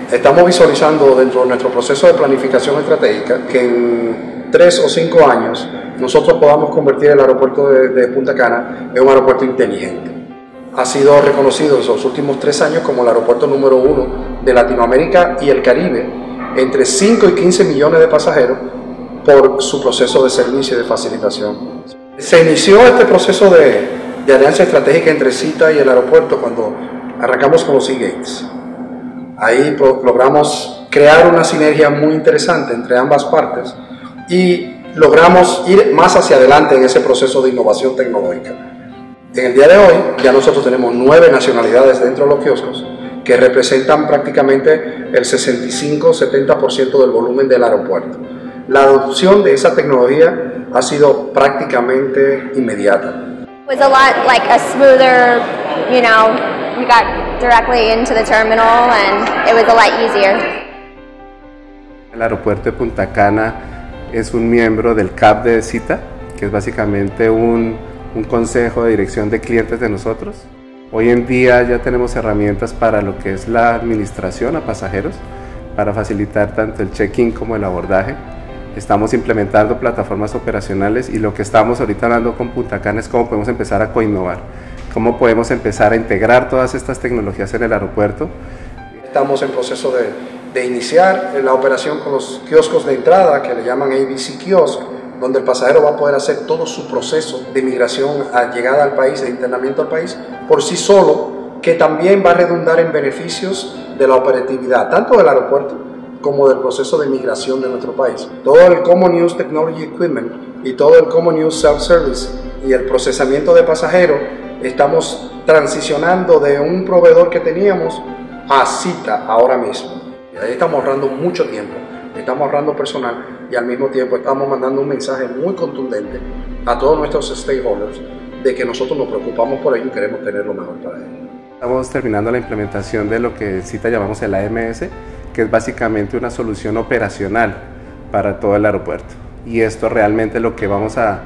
Estamos visualizando dentro de nuestro proceso de planificación estratégica que en 3 o 5 años nosotros podamos convertir el aeropuerto de Punta Cana en un aeropuerto inteligente. Ha sido reconocido en los últimos 3 años como el aeropuerto número 1 de Latinoamérica y el Caribe, entre 5 y 15 millones de pasajeros por su proceso de servicio y de facilitación. Se inició este proceso de alianza estratégica entre SITA y el aeropuerto cuando arrancamos con los e-gates. Ahí logramos crear una sinergia muy interesante entre ambas partes y logramos ir más hacia adelante en ese proceso de innovación tecnológica. En el día de hoy ya nosotros tenemos 9 nacionalidades dentro de los kioscos que representan prácticamente el 65-70% del volumen del aeropuerto. La adopción de esa tecnología ha sido prácticamente inmediata. It was a lot like a smoother, you know, we got directly into the terminal and it was a lot easier. El aeropuerto de Punta Cana es un miembro del CAP de SITA, que es básicamente un consejo de dirección de clientes de nosotros. Hoy en día ya tenemos herramientas para lo que es la administración a pasajeros, para facilitar tanto el check-in como el abordaje. Estamos implementando plataformas operacionales y lo que estamos ahorita hablando con Punta Cana es cómo podemos empezar a coinnovar, cómo podemos empezar a integrar todas estas tecnologías en el aeropuerto. Estamos en proceso de iniciar la operación con los kioscos de entrada que le llaman ABC Kiosk, donde el pasajero va a poder hacer todo su proceso de migración a llegada al país, de internamiento al país, por sí solo, que también va a redundar en beneficios de la operatividad, tanto del aeropuerto como del proceso de migración de nuestro país. Todo el Common Use Technology Equipment y todo el Common Use Self-Service y el procesamiento de pasajeros, estamos transicionando de un proveedor que teníamos a SITA ahora mismo. Y ahí estamos ahorrando mucho tiempo, estamos ahorrando personal y al mismo tiempo estamos mandando un mensaje muy contundente a todos nuestros stakeholders de que nosotros nos preocupamos por ellos y queremos tener lo mejor para ellos. Estamos terminando la implementación de lo que en SITA llamamos el AMS, que es básicamente una solución operacional para todo el aeropuerto. Y esto realmente lo que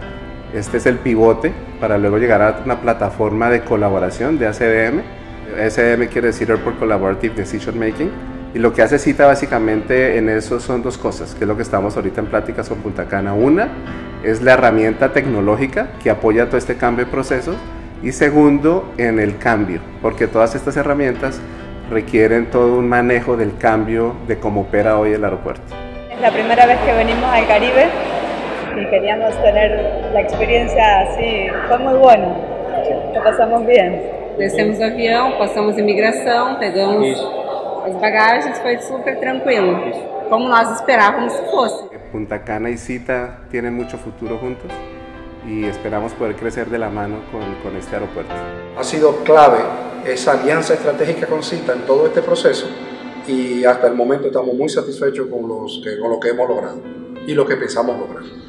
este es el pivote para luego llegar a una plataforma de colaboración de ACDM. ACDM quiere decir Airport Collaborative Decision Making. Y lo que hace SITA básicamente en eso son 2 cosas, que es lo que estamos ahorita en pláticas con Punta Cana. Una es la herramienta tecnológica que apoya todo este cambio de procesos. Y segundo, en el cambio, porque todas estas herramientas requieren todo un manejo del cambio de cómo opera hoy el aeropuerto. Es la primera vez que venimos al Caribe y queríamos tener la experiencia así. Fue muy bueno, lo pasamos bien. Descemos do avião, passamos imigração, pegamos as bagagens, foi super tranquilo, como nós esperávamos que fosse. Punta Cana y SITA tienen mucho futuro juntos y esperamos poder crecer de la mano con este aeropuerto. Ha sido clave esa alianza estratégica con SITA en todo este proceso y hasta el momento estamos muy satisfechos con lo que hemos logrado y lo que pensamos lograr.